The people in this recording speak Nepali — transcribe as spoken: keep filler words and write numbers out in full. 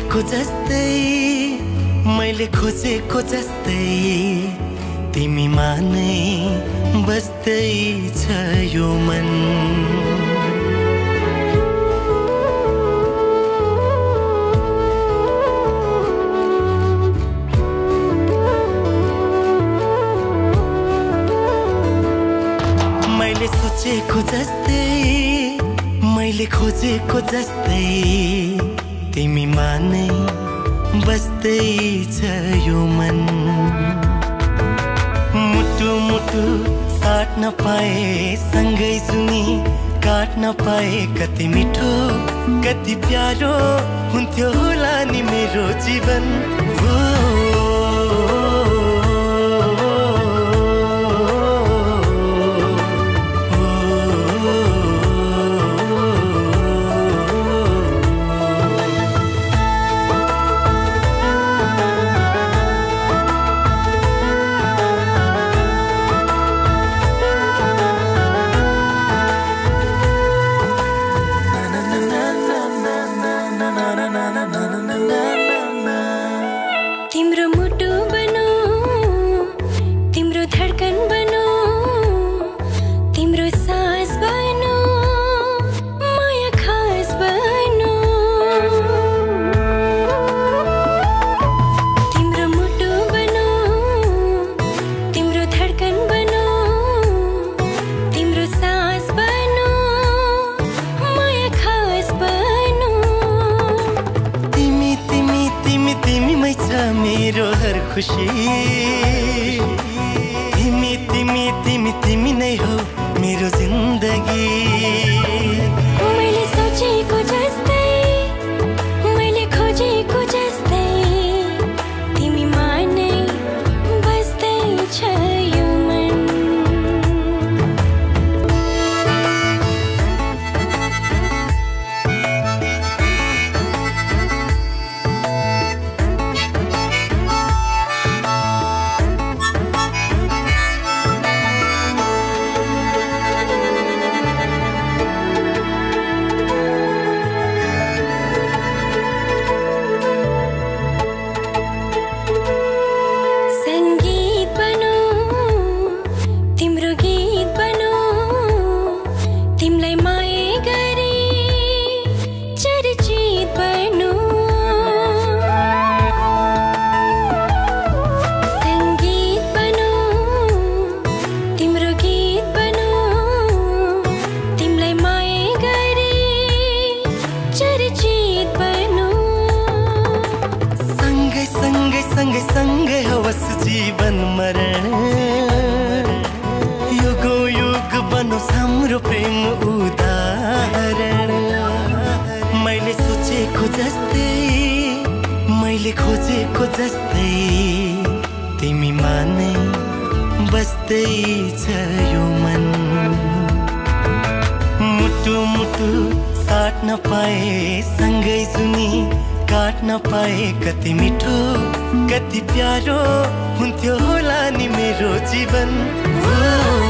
सोचेको जस्तै मैले खोजेको जस्तै तिमीमा नै बस्दै छ यो मन। मैले सोचेको जस्तै मैले खोजेको जस्तै तिमीमा नै बस्दै छ यो मन। मुटु मुटु साट्न पाए सँगै सुनी काट्न पाए कति मिठो कति प्यारो हुन्थ्यो होला नि मेरो जीवन। हो तिम्रो मुटु बनो तिम्रो धडकन बनो तिम्रो सास बनो माया खास बनो। तिम्रो मुटु बनो तिम्रो धडकन बनो तिम्रो सास बनो माया खास बनो। तिमी तिमी तिमी तिमीमै छ मेरो हर खुसी। तिमी तिमी तिमी तिमी नै हो मेरो जिन्दगी। मैले सोचेको जस्तै मैले खोजेको जस्तै तिमीमा नै बस्दै छ यो मन। सँगै सँगै होस् जीवन मरण युगो युग बनोस् हाम्रो प्रेम उदाहरण। मैले सोचेको जस्तै मैले खोजेको जस्तै तिमीमा नै बस्दै छ यो मन। मुटु मुटु साट्न पाए सँगै सुनी काट्न पाए कति मिठो कति प्यारो हुन्थ्यो होला नि मेरो जीवन। हो